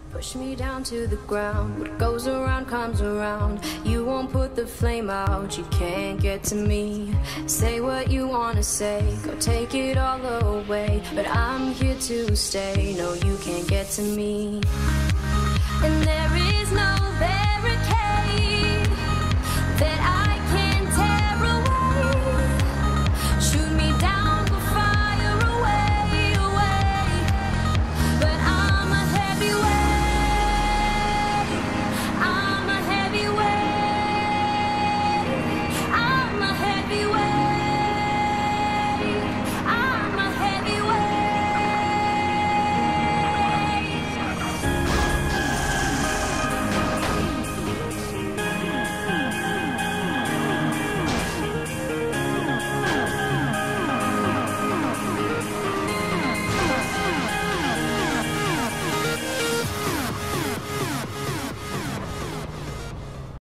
Push me down to the ground. What goes around comes around. You won't put the flame out. You can't get to me. Say what you wanna say. Go take it all away. But I'm here to stay. No, you can't get to me. And then